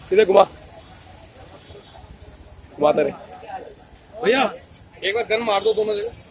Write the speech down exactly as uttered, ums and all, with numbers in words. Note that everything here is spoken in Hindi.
सीधे घुमा घुमाते रहे भैया एक बार गन मार दो दोनों जगह।